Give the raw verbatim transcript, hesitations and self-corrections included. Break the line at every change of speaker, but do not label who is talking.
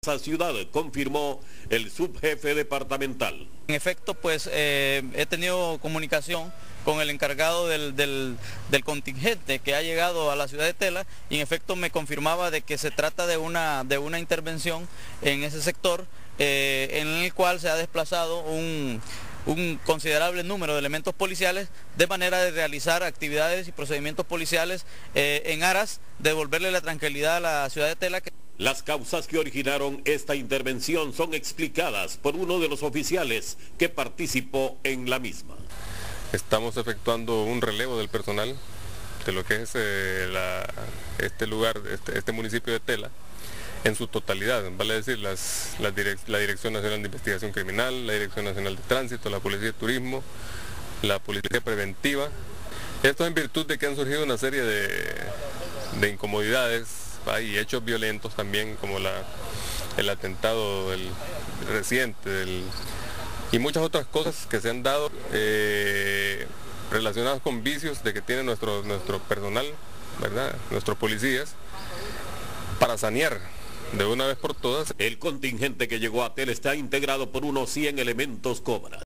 esa ciudad, confirmó el subjefe departamental.
En efecto, pues eh, he tenido comunicación con el encargado del, del, del contingente que ha llegado a la ciudad de Tela y en efecto me confirmaba de que se trata de una, de una intervención en ese sector eh, en el cual se ha desplazado un, un considerable número de elementos policiales de manera de realizar actividades y procedimientos policiales eh, en aras de devolverle la tranquilidad a la ciudad de Tela.
Las causas que originaron esta intervención son explicadas por uno de los oficiales que participó en la misma.
Estamos efectuando un relevo del personal de lo que es eh, la, este lugar, este, este municipio de Tela, en su totalidad, vale decir, las, las direc la Dirección Nacional de Investigación Criminal, la Dirección Nacional de Tránsito, la Policía de Turismo, la Policía Preventiva. Esto en virtud de que han surgido una serie de, de incomodidades y hechos violentos también, como la, el atentado del, reciente del, y muchas otras cosas que se han dado eh, relacionadas con vicios de que tiene nuestro, nuestro personal, ¿verdad? Nuestros policías, para sanear de una vez por todas.
El contingente que llegó a Tela está integrado por unos cien elementos Cobra.